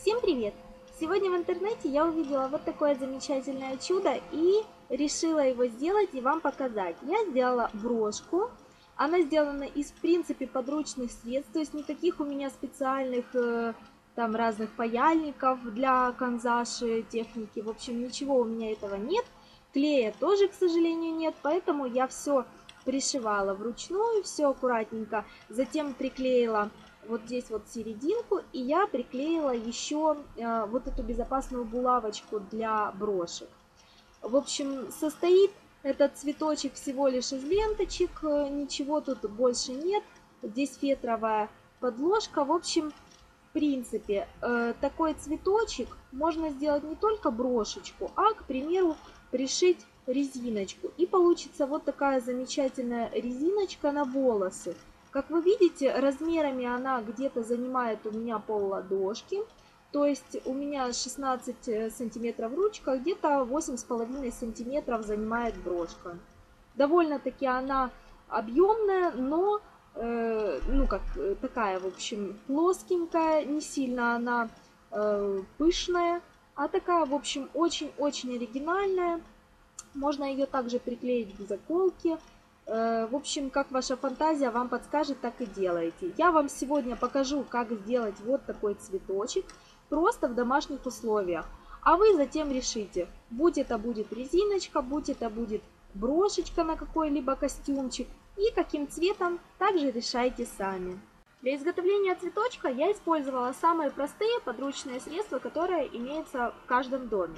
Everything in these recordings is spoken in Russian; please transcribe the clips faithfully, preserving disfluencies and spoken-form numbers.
Всем привет! Сегодня в интернете я увидела вот такое замечательное чудо и решила его сделать и вам показать. Я сделала брошку. Она сделана из, в принципе, подручных средств, то есть никаких у меня специальных э, там разных паяльников для канзаши техники. В общем, ничего у меня этого нет. Клея тоже, к сожалению, нет, поэтому я все пришивала вручную, все аккуратненько. Затем приклеила вот здесь вот серединку, и я приклеила еще э, вот эту безопасную булавочку для брошек. В общем, состоит этот цветочек всего лишь из ленточек, ничего тут больше нет. Здесь фетровая подложка. В общем, в принципе, э, такой цветочек можно сделать не только брошечку, а, к примеру, пришить резиночку. И получится вот такая замечательная резиночка на волосы. Как вы видите, размерами она где-то занимает у меня пол ладошки. То есть у меня шестнадцать сантиметров ручка, где-то восемь с половиной сантиметров занимает брошка. Довольно-таки она объемная, но э, ну как такая, в общем, плоскенькая, не сильно она э, пышная, а такая, в общем, очень-очень оригинальная. Можно ее также приклеить к заколке. В общем, как ваша фантазия вам подскажет, так и делайте. Я вам сегодня покажу, как сделать вот такой цветочек просто в домашних условиях. А вы затем решите, будь это будет резиночка, будь это будет брошечка на какой-либо костюмчик. И каким цветом также решайте сами. Для изготовления цветочка я использовала самые простые подручные средства, которые имеются в каждом доме.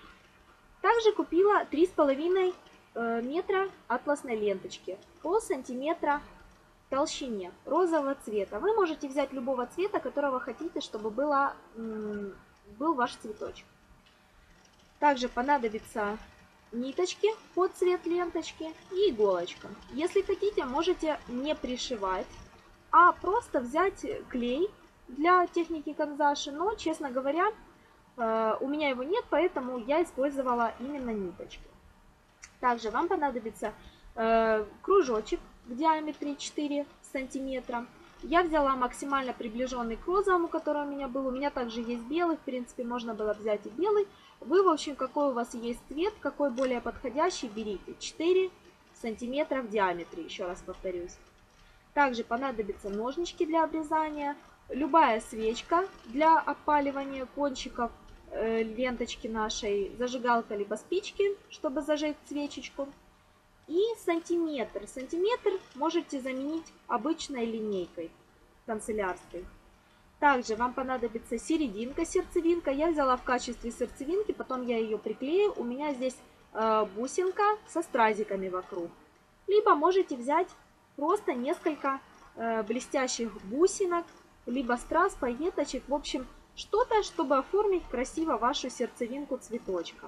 Также купила три с половиной метра атласной ленточки, пол сантиметра в толщине, розового цвета. Вы можете взять любого цвета, которого хотите, чтобы было, был ваш цветочек. Также понадобятся ниточки под цвет ленточки и иголочка. Если хотите, можете не пришивать, а просто взять клей для техники канзаши, но, честно говоря, у меня его нет, поэтому я использовала именно ниточки. Также вам понадобится э, кружочек в диаметре четыре сантиметра. Я взяла максимально приближенный к розовому, который у меня был. У меня также есть белый, в принципе, можно было взять и белый. Вы, в общем, какой у вас есть цвет, какой более подходящий, берите. четыре сантиметра в диаметре, еще раз повторюсь. Также понадобятся ножнички для обрезания, любая свечка для опаливания кончиков ленточки нашей, зажигалка либо спички, чтобы зажечь свечечку, и сантиметр. Сантиметр можете заменить обычной линейкой канцелярской. Также вам понадобится серединка, сердцевинка. Я взяла в качестве сердцевинки, потом я ее приклею. У меня здесь э, бусинка со стразиками вокруг. Либо можете взять просто несколько э, блестящих бусинок, либо страз, пайеточек, в общем, что-то, чтобы оформить красиво вашу сердцевинку цветочком.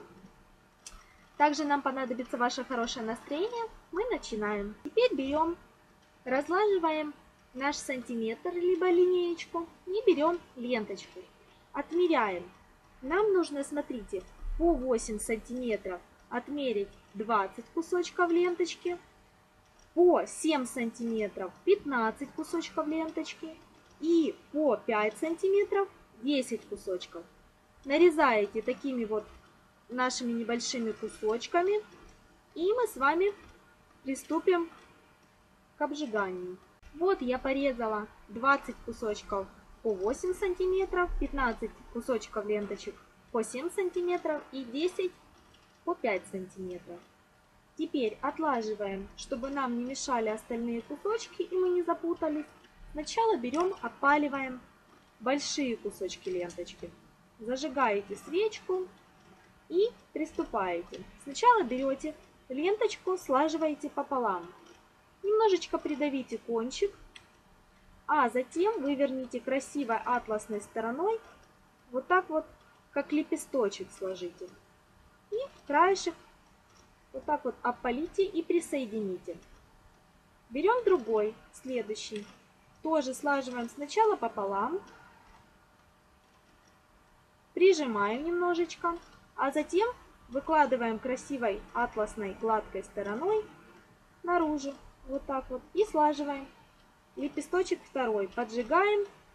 Также нам понадобится ваше хорошее настроение. Мы начинаем. Теперь берем, разлаживаем наш сантиметр, либо линеечку, и берем ленточку. Отмеряем. Нам нужно, смотрите, по восемь сантиметров отмерить двадцать кусочков ленточки, по семь сантиметров пятнадцать кусочков ленточки и по пять сантиметров десять кусочков. Нарезаете такими вот нашими небольшими кусочками, и мы с вами приступим к обжиганию. Вот я порезала двадцать кусочков по восемь сантиметров, пятнадцать кусочков ленточек по семь сантиметров и десять по пять сантиметров. Теперь отлаживаем, чтобы нам не мешали остальные кусочки и мы не запутались. Сначала берем, опаливаем большие кусочки ленточки. Зажигаете свечку и приступаете. Сначала берете ленточку, слаживаете пополам. Немножечко придавите кончик, а затем выверните красивой атласной стороной, вот так вот, как лепесточек сложите. И краешек вот так вот опалите и присоедините. Берем другой, следующий. Тоже слаживаем сначала пополам. Прижимаем немножечко, а затем выкладываем красивой атласной гладкой стороной наружу. Вот так вот. И слаживаем. Лепесточек второй. Поджигаем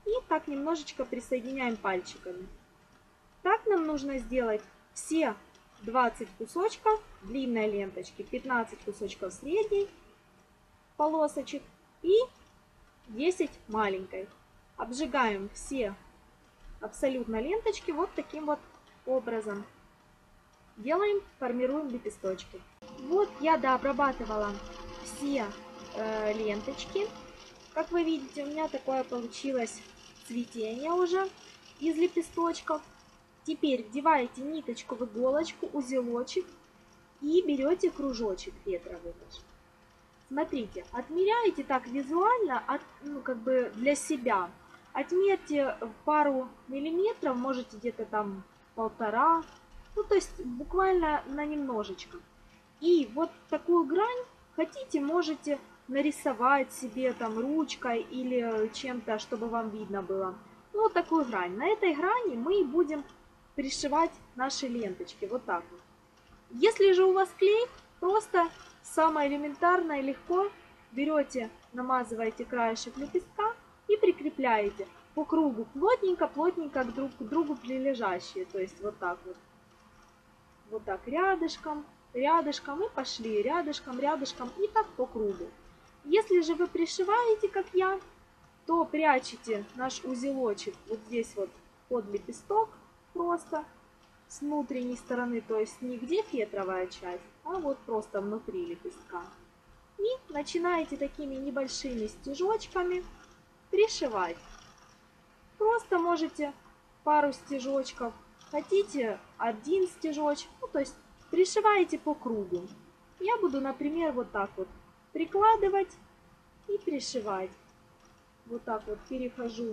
И так немножечко присоединяем пальчиками. Так нам нужно сделать все двадцать кусочков длинной ленточки, пятнадцать кусочков средней полосочек и десять маленькой. Обжигаем все абсолютно ленточки вот таким вот образом. Делаем, формируем лепесточки. Вот я дообрабатывала все э, ленточки. Как вы видите, у меня такое получилось цветение уже из лепесточков. Теперь вдеваете ниточку в иголочку, узелочек и берете кружочек фетровый. Смотрите, отмеряете так визуально, от, ну, как бы для себя. Отмерьте пару миллиметров, можете где-то там полтора, ну то есть буквально на немножечко. И вот такую грань хотите, можете нарисовать себе там ручкой или чем-то, чтобы вам видно было. Ну вот такую грань. На этой грани мы будем пришивать наши ленточки, вот так вот. Если же у вас клей, просто самое элементарное, легко берете, намазываете краешек лепестка и прикрепляете по кругу плотненько-плотненько друг к другу прилежащие. То есть вот так вот. Вот так рядышком, рядышком и пошли, рядышком, рядышком и так по кругу. Если же вы пришиваете, как я, то прячете наш узелочек вот здесь вот под лепесток просто с внутренней стороны, то есть не где фетровая часть, а вот просто внутри лепестка. И начинаете такими небольшими стежочками пришивать. Просто можете пару стежочков, хотите один стежочек, ну, то есть пришиваете по кругу. Я буду, например, вот так вот прикладывать и пришивать. Вот так вот перехожу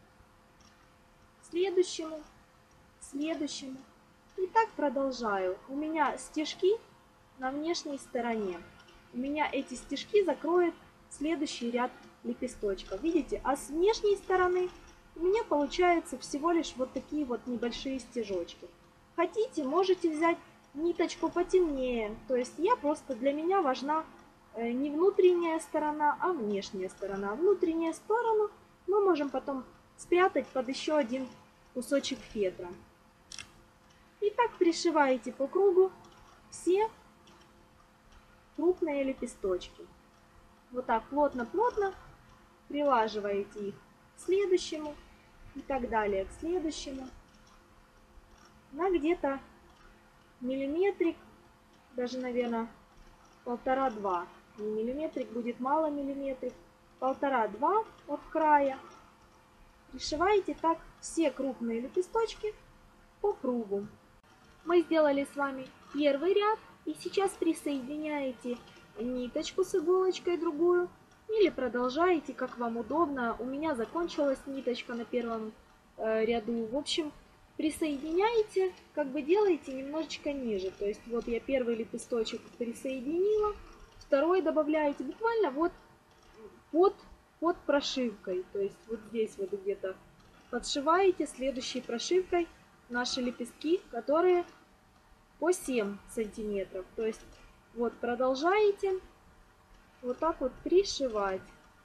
к следующему, следующему. И так продолжаю. У меня стежки на внешней стороне. У меня эти стежки закроют следующий ряд лепесточков. Видите? А с внешней стороны у меня получается всего лишь вот такие вот небольшие стежочки. Хотите, можете взять ниточку потемнее. То есть я просто, для меня важна не внутренняя сторона, а внешняя сторона. Внутреннюю сторону мы можем потом спрятать под еще один кусочек фетра. И так пришиваете по кругу все крупные лепесточки. Вот так плотно-плотно прилаживаете их к следующему и так далее, к следующему. На где-то миллиметрик, даже, наверное, полтора-два. Не миллиметрик, будет мало миллиметрик. Полтора-два от края. Пришиваете так все крупные лепесточки по кругу. Мы сделали с вами первый ряд. И сейчас присоединяете ниточку с иголочкой другую. Или продолжаете, как вам удобно. У меня закончилась ниточка на первом э, ряду. В общем, присоединяете, как бы делаете немножечко ниже. То есть вот я первый лепесточек присоединила. Второй добавляете буквально вот под, под прошивкой. То есть вот здесь вот где-то подшиваете следующей прошивкой наши лепестки, которые по семь сантиметров. То есть вот продолжаете вот так вот пришивать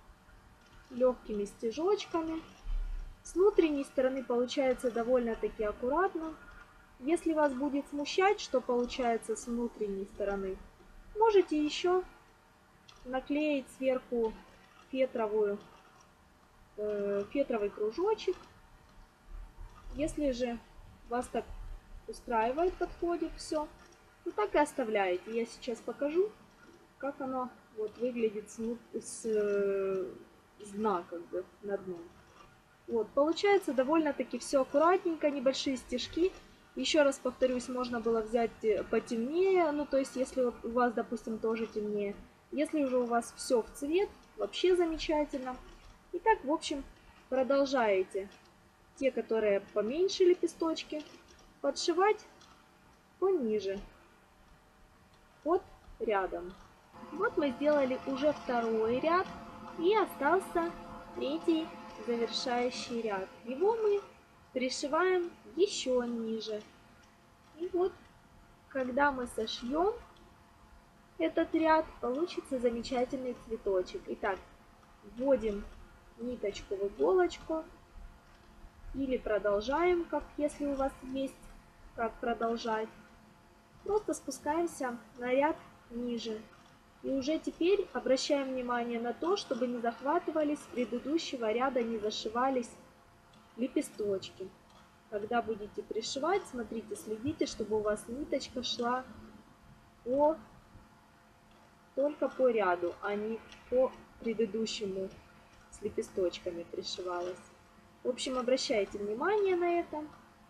легкими стежочками. С внутренней стороны получается довольно-таки аккуратно. Если вас будет смущать, что получается с внутренней стороны, можете еще наклеить сверху фетровую, э, фетровый кружочек. Если же вас так устраивает, подходит все, то так и оставляете. Я сейчас покажу, как оно вот выглядит с, с, с дна, как бы на дном. Вот, получается довольно-таки все аккуратненько, небольшие стежки. Еще раз повторюсь, можно было взять потемнее, ну то есть если у вас, допустим, тоже темнее. Если уже у вас все в цвет, вообще замечательно. Итак, в общем, продолжаете те, которые поменьше лепесточки, подшивать пониже, под рядом. Вот мы сделали уже второй ряд и остался третий завершающий ряд. Его мы пришиваем еще ниже. И вот, когда мы сошьем этот ряд, получится замечательный цветочек. Итак, вводим ниточку в иголочку, или продолжаем, как если у вас есть как продолжать. Просто спускаемся на ряд ниже. И уже теперь обращаем внимание на то, чтобы не захватывались с предыдущего ряда, не зашивались лепесточки. Когда будете пришивать, смотрите, следите, чтобы у вас ниточка шла по, только по ряду, а не по предыдущему с лепесточками пришивалась. В общем, обращайте внимание на это.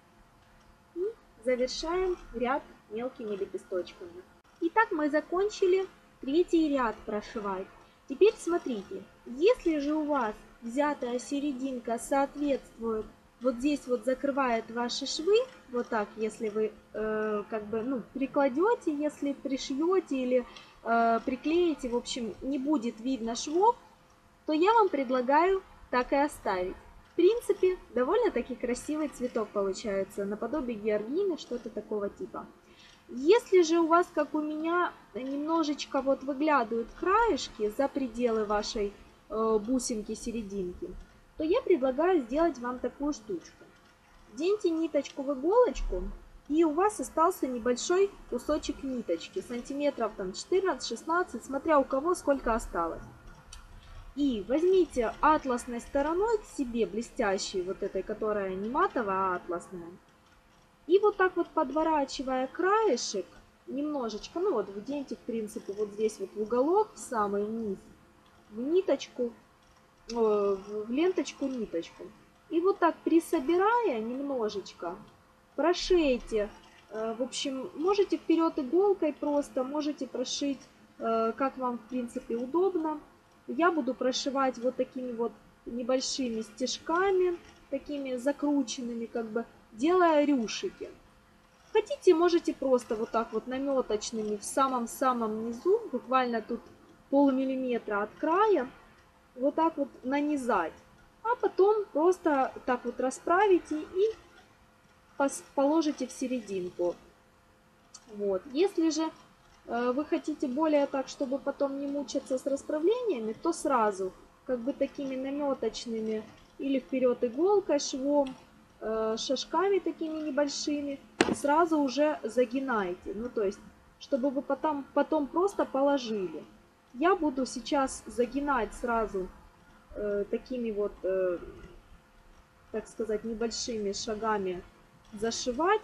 И завершаем ряд мелкими лепесточками. Итак, мы закончили третий ряд прошивать. Теперь смотрите, если же у вас взятая серединка соответствует, вот здесь вот закрывает ваши швы, вот так, если вы э, как бы, ну, прикладете, если пришьете или э, приклеите, в общем, не будет видно швов, то я вам предлагаю так и оставить. В принципе, довольно-таки красивый цветок получается, наподобие георгины, что-то такого типа. Если же у вас, как у меня, немножечко вот выглядывают краешки за пределы вашей э, бусинки-серединки, то я предлагаю сделать вам такую штучку. Деньте ниточку в иголочку, и у вас остался небольшой кусочек ниточки, сантиметров там четырнадцать-шестнадцать, смотря у кого сколько осталось. И возьмите атласной стороной к себе, блестящей, вот этой, которая не матовая, а атласная. И вот так вот подворачивая краешек, немножечко, ну вот вденьте, в принципе, вот здесь вот в уголок, в самый низ, в ниточку, в ленточку ниточку. И вот так присобирая немножечко, прошейте. В общем, можете вперед иголкой просто, можете прошить, как вам, в принципе, удобно. Я буду прошивать вот такими вот небольшими стежками, такими закрученными, как бы, делая рюшики. Хотите, можете просто вот так вот наметочными в самом-самом низу, буквально тут полмиллиметра от края, вот так вот нанизать. А потом просто так вот расправите и положите в серединку. Вот. Если же э, вы хотите более так, чтобы потом не мучиться с расправлениями, то сразу как бы такими наметочными или вперед иголкой, швом, э, шажками такими небольшими, сразу уже загинайте. Ну, то есть, чтобы вы потом, потом просто положили. Я буду сейчас загинать сразу э, такими вот, э, так сказать, небольшими шагами, зашивать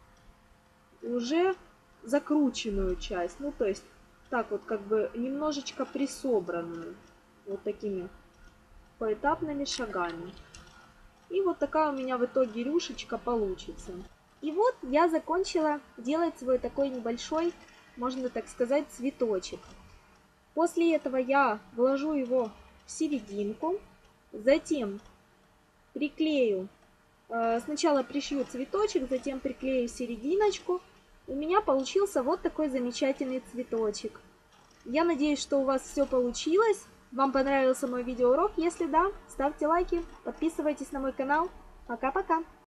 уже закрученную часть. Ну, то есть, так вот, как бы немножечко присобранную. Вот такими поэтапными шагами. И вот такая у меня в итоге рюшечка получится. И вот я закончила делать свой такой небольшой, можно так сказать, цветочек. После этого я вложу его в серединку, затем приклею, сначала пришью цветочек, затем приклею серединочку. У меня получился вот такой замечательный цветочек. Я надеюсь, что у вас все получилось. Вам понравился мой видеоурок? Если да, ставьте лайки, подписывайтесь на мой канал. Пока-пока!